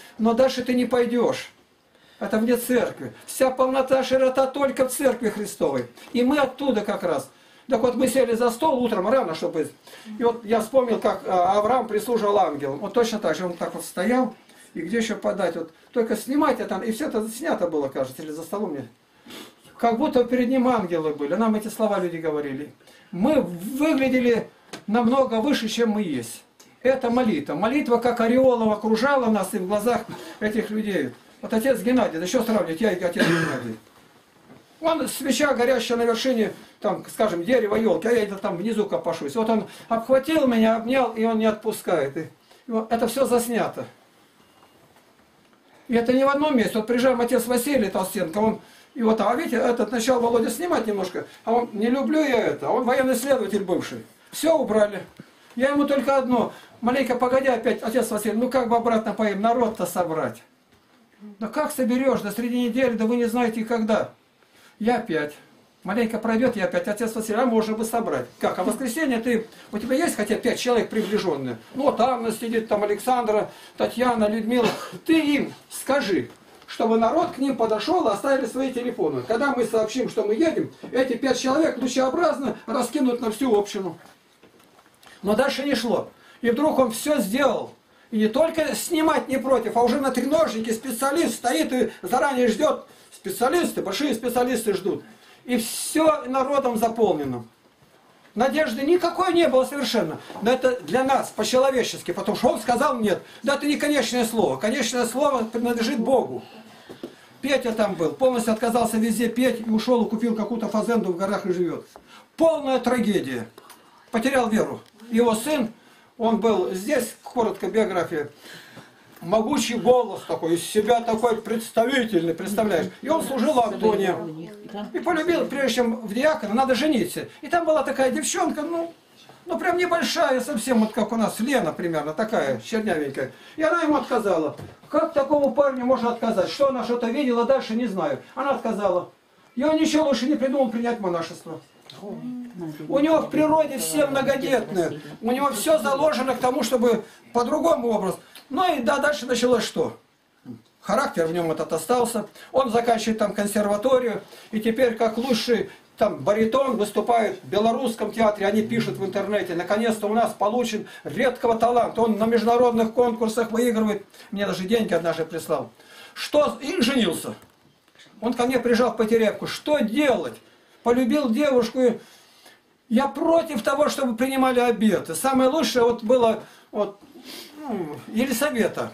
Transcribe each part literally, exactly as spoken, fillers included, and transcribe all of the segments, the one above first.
но дальше ты не пойдешь. Это вне церкви. Вся полнота, широта только в церкви Христовой. И мы оттуда как раз. Так вот мы сели за стол утром рано, чтобы... И вот я вспомнил, как Авраам прислуживал ангелам. Вот точно так же, он так вот стоял. И где еще подать? Вот только снимать это, и все это снято было, кажется, или за столом мне. Как будто перед ним ангелы были. Нам эти слова люди говорили. Мы выглядели намного выше, чем мы есть. Это молитва. Молитва, как ореолом, окружала нас и в глазах этих людей. Вот отец Геннадий, да что сравнивать, я и отец Геннадий. Он свеча горящая на вершине, там, скажем, дерева, елки, а я это там внизу копошусь. Вот он обхватил меня, обнял, и он не отпускает. И это все заснято. И это не в одном месте. Вот приезжаем отец Василий Толстенко, он, и вот, а видите, этот начал Володя снимать немножко, а он, не люблю я это, а он военный следователь бывший. Все убрали. Я ему только одно, маленько погоди опять, отец Василий, ну как бы обратно поим, народ-то собрать. Да как соберешь, да среди недели, да вы не знаете когда. Я опять. Маленько пройдет, я опять, отец Василий, а можно бы собрать. Как, а в воскресенье ты, у тебя есть хотя пять человек приближенные? Ну вот Анна сидит, там Александра, Татьяна, Людмила. Ты им скажи, чтобы народ к ним подошел и оставили свои телефоны. Когда мы сообщим, что мы едем, эти пять человек лучеобразно раскинут на всю общину. Но дальше не шло. И вдруг он все сделал. И не только снимать не против, а уже на треножнике специалист стоит и заранее ждет. Специалисты, большие специалисты ждут. И все народом заполнено. Надежды никакой не было совершенно. Но это для нас, по-человечески, потому что он сказал нет. Да это не конечное слово. Конечное слово принадлежит Богу. Петя там был, полностью отказался везде петь и ушел и купил какую-то фазенду в горах и живет. Полная трагедия. Потерял веру. Его сын, он был здесь, коротко биография, могучий голос такой, из себя такой представительный, представляешь. И он служил Антоне. И полюбил, прежде чем в диакона, надо жениться. И там была такая девчонка, ну, ну прям небольшая совсем, вот как у нас Лена примерно, такая, чернявенькая. И она ему отказала. Как такому парню можно отказать? Что она что-то видела, дальше не знаю. Она отказала. И он ничего лучше не придумал принять монашество. У него в природе все многодетные. У него все заложено к тому, чтобы по-другому образ. Ну и да, дальше началось что? Характер в нем этот остался. Он заканчивает там консерваторию. И теперь как лучший там баритон выступает в белорусском театре. Они пишут в интернете. Наконец-то у нас получен редкого таланта. Он на международных конкурсах выигрывает. Мне даже деньги однажды прислал. Что? И женился. Он ко мне приезжал в Потеряевку. Что делать? Полюбил девушку. Я против того, чтобы принимали обеты. Самое лучшее вот было вот, ну, Елисавета.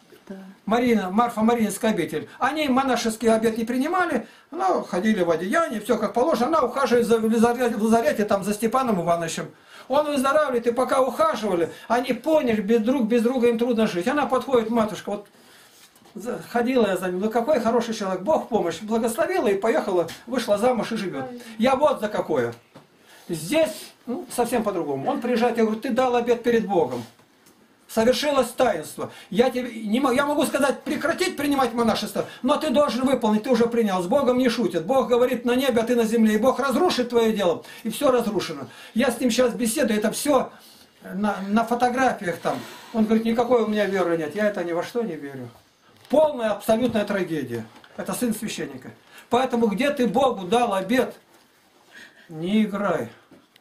Марина, Марфа Маринская обитель. Они монашеский обет не принимали, но ходили в одеянии, все как положено. Она ухаживает за, в лазарете там, за Степаном Ивановичем. Он выздоравливает, и пока ухаживали, они поняли, без друг без друга им трудно жить. Она подходит, матушка, вот ходила я за ним, ну какой хороший человек, Бог в помощь, благословила и поехала, вышла замуж и живет. Я вот за какое. Здесь ну, совсем по-другому. Он приезжает, я говорю, ты дал обет перед Богом. Совершилось таинство. Я, тебе, не могу, я могу сказать, прекратить принимать монашество, но ты должен выполнить, ты уже принял. С Богом не шутит. Бог говорит на небе, а ты на земле. И Бог разрушит твое дело. И все разрушено. Я с ним сейчас беседую, это все на, на фотографиях там. Он говорит, никакой у меня веры нет. Я это ни во что не верю. Полная, абсолютная трагедия. Это сын священника. Поэтому где ты Богу дал обет, не играй.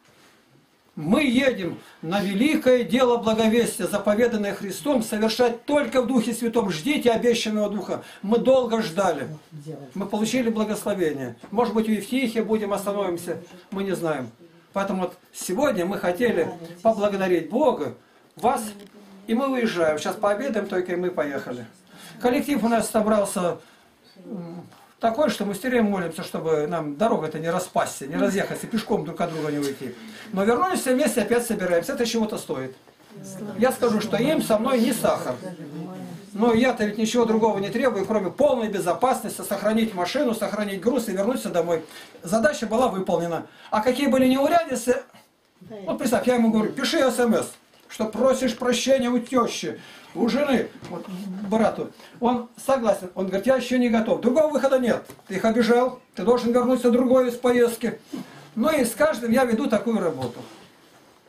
Мы едем на великое дело благовестия, заповеданное Христом, совершать только в Духе Святом. Ждите обещанного Духа. Мы долго ждали. Мы получили благословение. Может быть, у Евтихия будем, остановимся, мы не знаем. Поэтому вот сегодня мы хотели поблагодарить Бога, вас, и мы уезжаем. Сейчас пообедаем только, и мы поехали. Коллектив у нас собрался такой, что мы все время молимся, чтобы нам дорога-то не распасться, не разъехаться, пешком друг от друга не уйти. Но вернулись все вместе, опять собираемся. Это чего-то стоит. Я скажу, что им со мной не сахар. Но я-то ведь ничего другого не требую, кроме полной безопасности, сохранить машину, сохранить груз и вернуться домой. Задача была выполнена. А какие были неурядицы? Вот представь, я ему говорю, пиши смс, что просишь прощения у тещи, у жены, вот, брату. Он согласен. Он говорит, я еще не готов. Другого выхода нет. Ты их обижал, ты должен вернуться другой из поездки. Ну и с каждым я веду такую работу.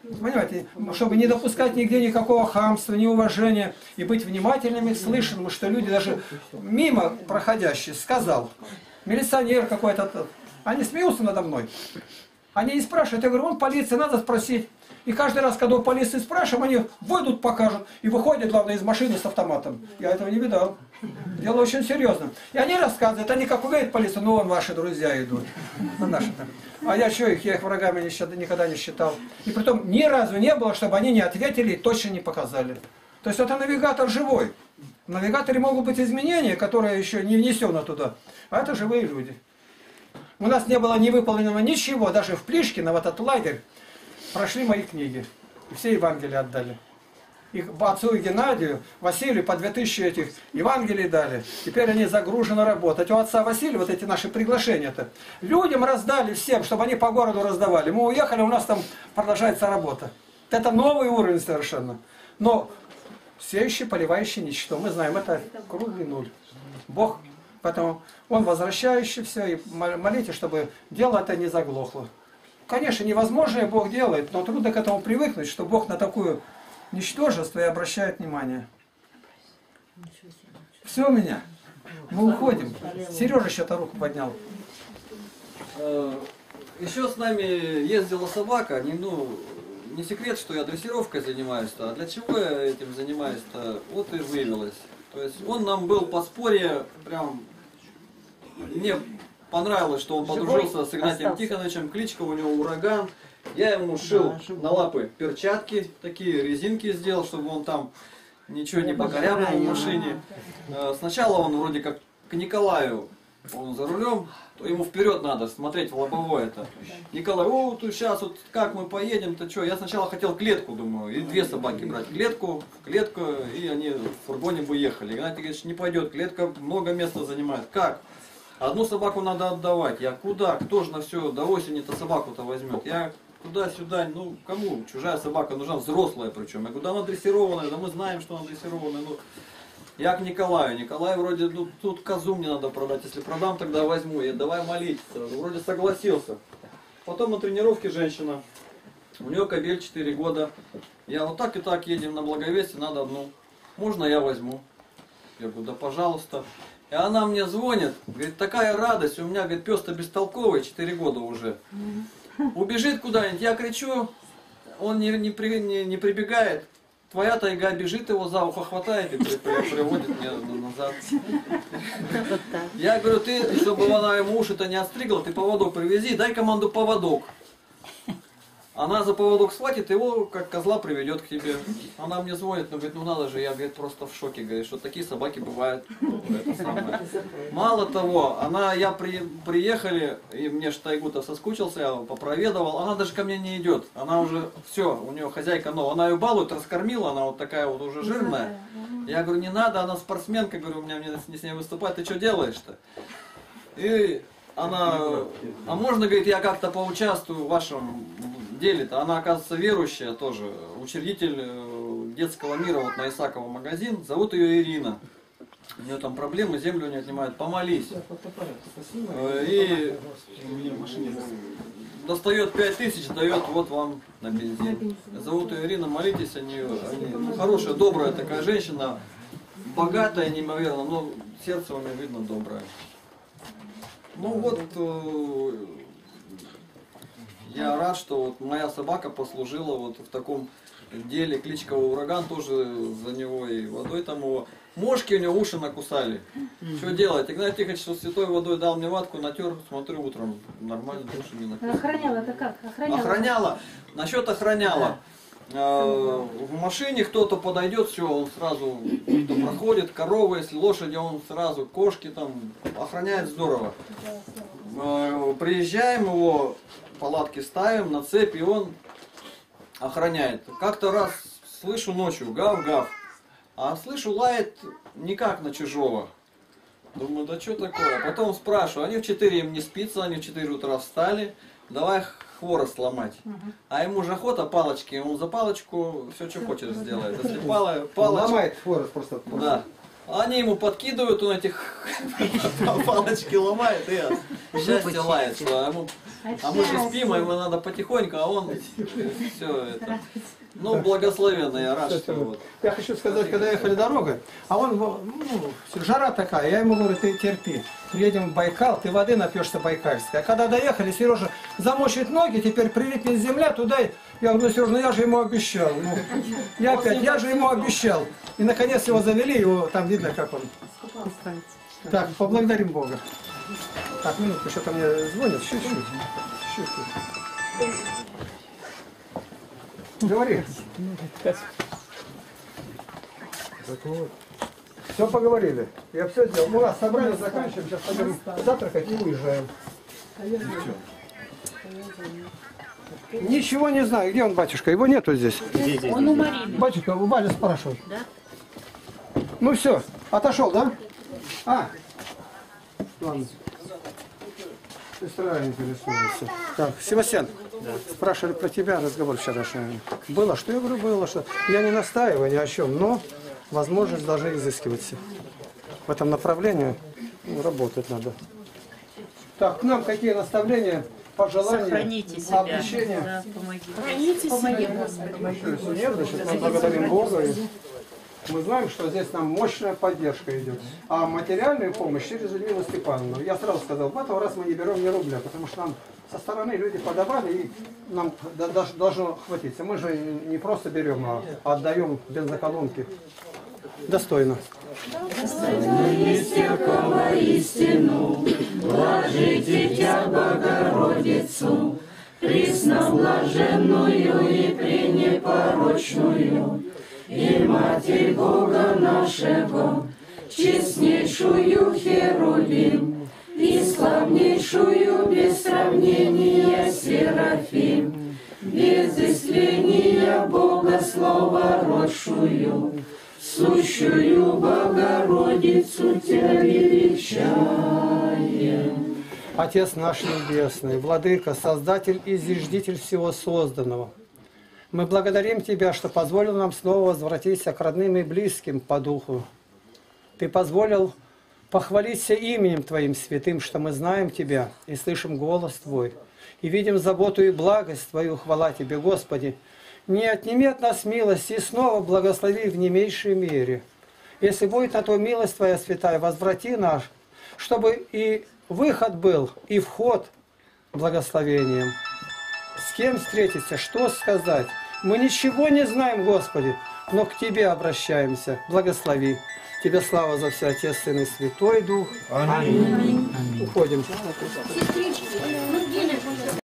Понимаете, чтобы не допускать нигде никакого хамства, неуважения, и быть внимательными, слышанным, что люди даже мимо проходящие сказал, милиционер какой-то, они смеются надо мной. Они не спрашивают, я говорю, он полиция, надо спросить. И каждый раз, когда у полиции спрашиваем, они выйдут, покажут. И выходят, главное, из машины с автоматом. Я этого не видал. Дело очень серьезно. И они рассказывают, они как увидят полицию, ну вон ваши друзья идут. Ну, наши -то. А я что их, я их врагами никогда не считал. И притом ни разу не было, чтобы они не ответили и точно не показали. То есть это навигатор живой. В навигаторе могут быть изменения, которые еще не внесены туда. А это живые люди. У нас не было не выполненного ничего, даже в Плишкино, в этот лагерь, прошли мои книги. И все Евангелия отдали. И отцу и Геннадию, Василию по две тысячи этих Евангелий дали. Теперь они загружены работать. У отца Василия вот эти наши приглашения-то. Людям раздали всем, чтобы они по городу раздавали. Мы уехали, у нас там продолжается работа. Это новый уровень совершенно. Но сеющий, поливающий ничто. Мы знаем, это круглый нуль. Бог, поэтому Он возвращающий все. И молите, чтобы дело это не заглохло. Конечно, невозможное Бог делает, но трудно к этому привыкнуть, что Бог на такую ничтожество и обращает внимание. Все у меня. Мы уходим. Сережа что-то руку поднял. Еще с нами ездила собака. Не, ну, не секрет, что я дрессировкой занимаюсь-то. А для чего я этим занимаюсь-то? Вот и выявилось. То есть он нам был по споре прям... Мне понравилось, что он подружился с Игнатием Тихоновичем. Кличка у него Ураган. Я ему шил на лапы перчатки, такие резинки сделал, чтобы он там ничего не покорябал в машине. Сначала он вроде как к Николаю, он за рулем, то ему вперед надо смотреть в лобовое это. Николай, о, тут сейчас вот как мы поедем-то что? Я сначала хотел клетку, думаю, и две собаки брать. Клетку, клетку, и они в фургоне бы ехали. Игнатий говорит, не пойдет, клетка много места занимает. Как? Одну собаку надо отдавать. Я куда? Кто же на все до осени-то собаку-то возьмет? Я туда-сюда, ну кому? Чужая собака нужна, взрослая причем. Я говорю, да она дрессированная, да мы знаем, что она дрессированная. Ну, я к Николаю. Николай вроде, ну тут козу мне надо продать. Если продам, тогда возьму. Я давай молиться. Вроде согласился. Потом на тренировке женщина. У нее кобель четыре года. Я вот так и так едем на Благовестие, надо одну. Можно я возьму? Я говорю, да пожалуйста. И она мне звонит, говорит, такая радость, у меня, говорит, пес-то бестолковый, четыре года уже. Убежит куда-нибудь, я кричу, он не, не, при, не, не прибегает. Твоя тайга бежит, его за ухо хватает и при, при, приводит меня назад. Я говорю, ты, чтобы она ему уши-то не отстригла, ты поводок привези, дай команду поводок. Она за поводок схватит, его как козла приведет к тебе. Она мне звонит, но говорит, ну надо же, я, говорит, просто в шоке, говорит, что такие собаки бывают. Это самое. Мало того, она, я при, приехали, и мне ж тайгу-то соскучился, я попроведовал, она даже ко мне не идет. Она уже, все, у нее хозяйка, но она ее балует, раскормила, она вот такая вот уже жирная. Я говорю, не надо, она спортсменка, говорю, у меня мне не с ней выступать, ты что делаешь-то? И она, а можно, говорит, я как-то поучаствую в вашем деле-то? Она, оказывается, верующая тоже, учредитель детского мира вот на Исакова магазин, зовут ее Ирина. У нее там проблемы, землю не отнимают, помолись. И достает пять тысяч, дает вот вам на бензин. Зовут ее Ирина, молитесь о нее. Они, хорошая, добрая такая женщина, богатая неимоверно, но сердце у нее видно доброе. Ну вот, э, я рад, что вот моя собака послужила вот в таком деле. Кличка Ураган тоже за него и водой там его. Мошки у него уши накусали. Что делать? Игнатий Тихонович, что святой водой дал мне ватку, натер, смотрю утром, нормально, уши не накусали. Охраняла-то как? Охраняла? Охраняла. Насчет охраняла. В машине кто-то подойдет, все, он сразу проходит, коровы, если лошади, он сразу, кошки там, охраняет здорово. Приезжаем его, палатки ставим на цепь, и он охраняет. Как-то раз слышу ночью, гав-гав, а слышу лает никак на чужого. Думаю, да что такое? Потом спрашиваю, они в четыре им не спится, они в четыре утра встали, давай хворост ломать. Угу. А ему же охота палочки, он за палочку все, что хочет сделает. Если пала, палочка... Ломает хворост просто. Да. Они ему подкидывают, он этих Палочки ломает и счастье лает, что ему... А мы же спим, а ему надо потихоньку, а он все это. Ну, благословенный, я рад, что вот. Я хочу сказать, когда ехали дорогой, а он, ну, жара такая, я ему говорю, ты терпи. Едем в Байкал, ты воды напьешься байкальской. А когда доехали, Сережа замочит ноги, теперь прилипнет земля туда. Я говорю, ну, Сережа, ну я же ему обещал. Ну, я опять, я же ему обещал. И наконец его завели, его там видно, как он. Так, поблагодарим Бога. Так, минутку, что-то мне звонят, чуть-чуть. Чуть-чуть. Говори. Все поговорили. Я все сделал. У нас собрание заканчиваем, сейчас пойдем завтракать и уезжаем. Ничего не знаю. Где он, батюшка? Его нету здесь. Он у Марины. Батюшка, у Вали спрашивают. Да? Ну все, отошел, да? А, ладно. Сестра интересуется. Так, Севастьян, да. Спрашивали про тебя разговор вчерашний. Было, что я говорю, было, что я не настаиваю ни о чем, но возможность должна изыскиваться. В этом направлении ну, работать надо. Так, к нам какие наставления, пожелания, Сохраните себя. обращения? Да, помогите. Сохраните себя, Господи. Нет, значит, мы благодарим Бога. И мы знаем, что здесь нам мощная поддержка идет. А материальную помощь через Людмилу Степановну. Я сразу сказал, в этот раз мы не берем ни рубля, потому что нам со стороны люди подавали, и нам должно хватиться. Мы же не просто берем, а отдаем бензоколонки. Достойно. Истеркова истину, блажите Тя Богородицу, пресноблаженную и пренепорочную, и Матерь Бога нашего, честнейшую Херувим, и славнейшую без сравнения Серафим, без истления Бога Слова родшую, сущую Богородицу Тя величаем. Отец наш Небесный, Владыка, Создатель и Зиждитель всего созданного, мы благодарим Тебя, что позволил нам снова возвратиться к родным и близким по духу. Ты позволил похвалиться именем Твоим святым, что мы знаем Тебя и слышим голос Твой, и видим заботу и благость Твою. Хвала Тебе, Господи. Не отними от нас милости и снова благослови в не меньшей мере. Если будет на то милость Твоя святая, возврати нас, чтобы и выход был, и вход благословением. С кем встретиться, что сказать? Мы ничего не знаем, Господи, но к Тебе обращаемся. Благослови. Тебе слава за все, Отец, Сын и Святой Дух. Аминь. Аминь. Уходим. Сестрички.